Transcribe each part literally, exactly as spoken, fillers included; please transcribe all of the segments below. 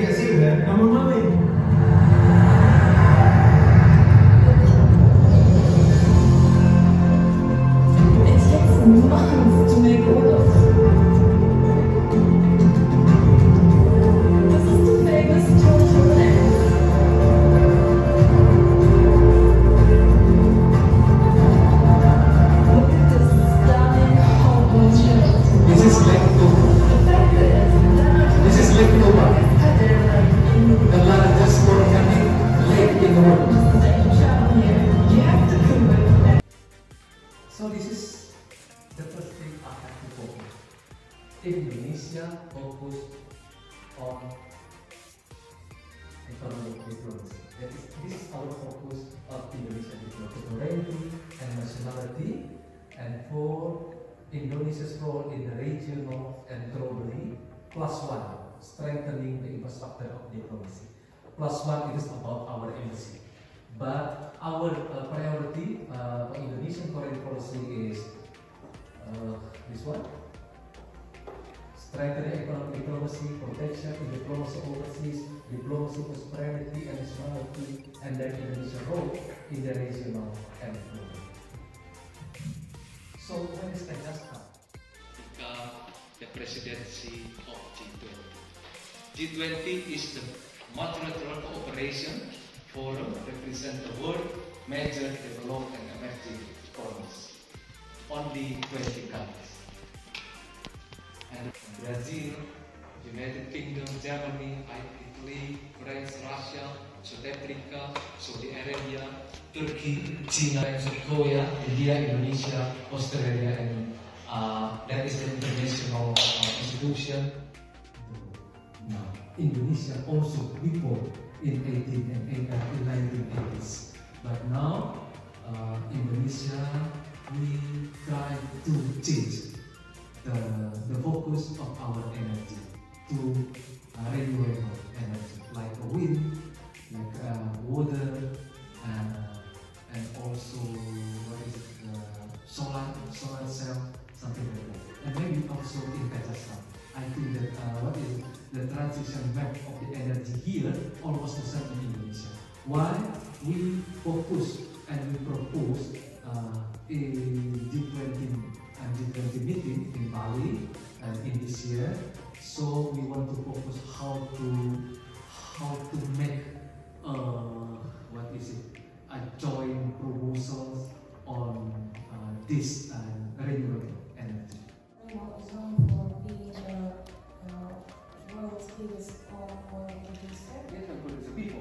dikasih udah. Ngomong-ngomong. It takes months to make all of them. This is the famous turtleneck. Look at this stunning hobo shirt. This is leftover. The fact is, This is leftover. the The largest volcanic lake in the world. You have to prove it. So this is the first thing I have to focus. Indonesia focus on economic diplomacy. That is, this is our focus of Indonesia diplomacy, sovereignty and nationality, and for Indonesia's role in the regional and globally. Plus one, strengthening the infrastructure of diplomacy. Plus one, it is about our embassy. But our uh, priority uh, for Indonesian foreign policy is uh, this one: strengthening economic diplomacy, protection in diplomacy overseas, diplomacy prosperity and nationality, and then Indonesia's role in the regional and global. So when is Kazakhstan? Become the presidency of G twenty. G twenty is the multilateral cooperation forum represent the world major developed and emerging economies. Only twenty countries. And Brazil, United Kingdom, Germany, Italy, France, Russia, South Africa, Saudi Arabia, Turkey, China, and South Korea, India, Indonesia, Australia, and uh, that is the international uh, institution. Now, Indonesia also before in eighteen and in nineteen eighties, but now uh, Indonesia we try to change the the focus of our energy to uh, renewable energy like wind, like uh, water, and and also what is it, uh, solar solar cell, something like that, and maybe also in Kazakhstan. I think that uh, what is the transition back of the energy here almost the same in Indonesia. Why we focus and we propose uh, a G twenty and G twenty meeting in Bali and in this year. So we want to focus how to how to make uh, what is it a joint proposals on uh, this uh, renewable energy. What is known for being the uh, world's biggest oil producer? Yes, I'm good as a people.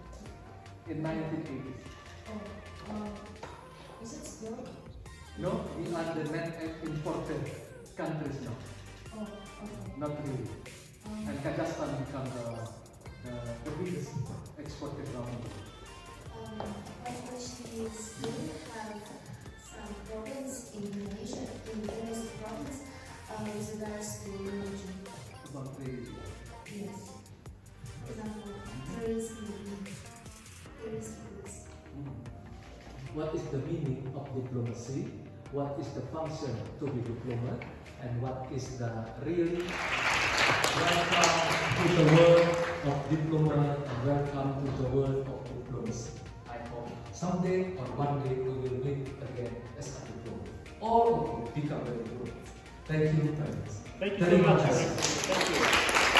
In nineteen eighties. Oh, um, is it still? No, we are the net imported countries now. Oh, okay. Not really. Um, And Kazakhstan become the, the, the biggest exported around the world. um, my question is, do you have some problems in Indonesia, in Indonesia province, uh, with regards to religion? About the Yes. For example, terrorist terrorist groups. what is the meaning of diplomacy, what is the function to be diplomat, and what is the really welcome to the world of diplomat and welcome to the world of diplomacy. I hope someday or one day we will meet again as a diplomat. All of you become a diplomat. Thank you, friends. Thank you so Terima much. kasih. Thank you.